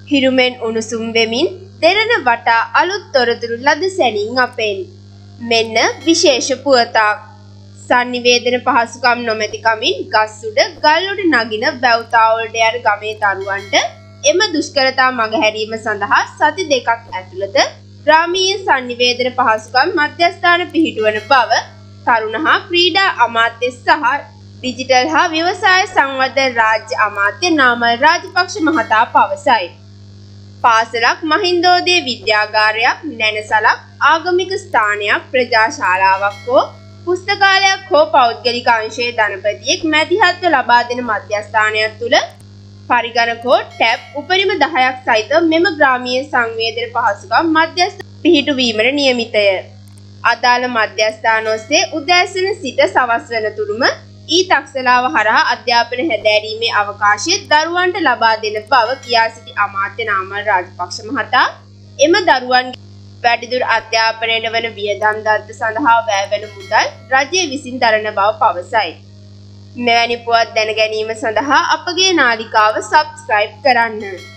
හිරුමෙන් උණුසුම් වෙමින් දෙරණ වටා අලුත් තොරතුරු ලද සැනින් අපෙන්. මෙන්න විශේෂ පුවතක්. sannivedana පහසුකම් නොමැති කමින් ගස් උඩ ගල් උඩ නගින වැව්තාවලට යන ගමේ දරුවන්ට එම දුෂ්කරතා මගහැරීම සඳහා සති දෙකක් ඇතුළත ග්‍රාමීය sannivedana පහසුකම් මධ්‍යස්ථාන පිහිටුවන බව තරුණ හා ක්‍රීඩා අමාත්‍ය සහ ඩිජිටල් හා ව්‍යවසාය සංවර්ධන රාජ්‍ය අමාත්‍ය නාමල් රාජපක්ෂ මහතා පවසයි. පාසලක් මහින්දෝදය විද්‍යාගාරයක් නැනසලක් ආගමික ස්ථානයක් ප්‍රජා ශාලාවක් හෝ පුස්තකාලයක් හෝ පෞද්ගලික අංශයේ ධනපතියෙක් මැදිහත්ව ලබා දෙන මධ්‍යස්ථානයක් තුළ පරිගණක හෝ ටැබ් උපරිම 10ක් සහිත මෙම ග්‍රාමීය සංවේදන පහසුකම් මධ්‍යස්ථ පිහිටුවීමට නියමිතය. අදාළ මධ්‍යස්ථාන ඔස්සේ උදෑසන සිට සවස් වනතුරුම ඊතක්සලාව හරහා අධ්‍යාපන හැදෑරීමේ අවකාශය දරුවන්ට ලබා දෙන බව කියා සිටි අමාත්‍ය නාමල් රාජපක්ෂ මහතා එම දරුවන්ගේ වැඩිදුර අධ්‍යාපනයට වන වියදම් දත්ත සඳහා වැයවන මුදල් රජය විසින් දරන බව පවසයි. මෙවැනි පුවත් දැන ගැනීම සඳහා අපගේ නාලිකාව සබ්ස්ක්‍රයිබ් කරන්න.